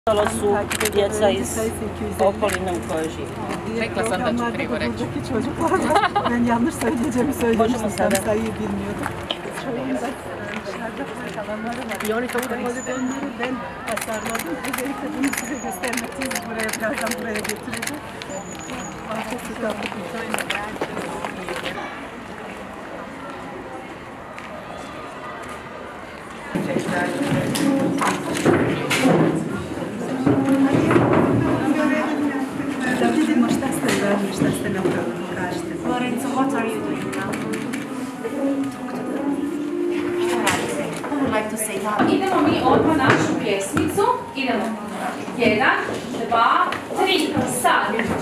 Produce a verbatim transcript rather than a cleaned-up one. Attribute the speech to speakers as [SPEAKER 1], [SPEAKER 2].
[SPEAKER 1] Ostalo su djeca iz okoline u kojoj živi.
[SPEAKER 2] Rekla sam da ću krivo reći.
[SPEAKER 3] Ben yanlış söyleyeceğimi söylemiştim. Sen sayıyı bilmiyordum.
[SPEAKER 1] I oni kako
[SPEAKER 3] Poligonları ben tasarladım. Özellikle bunu size göstermek için buraya birazdan buraya getireceğim. Çok tatlı bir şey.
[SPEAKER 4] Lorenzo, what are you doing now? Što radite? I would like to say that.
[SPEAKER 5] Idemo mi odmah našu pjesmicu. Idemo. Jedan, dva, tri, sad.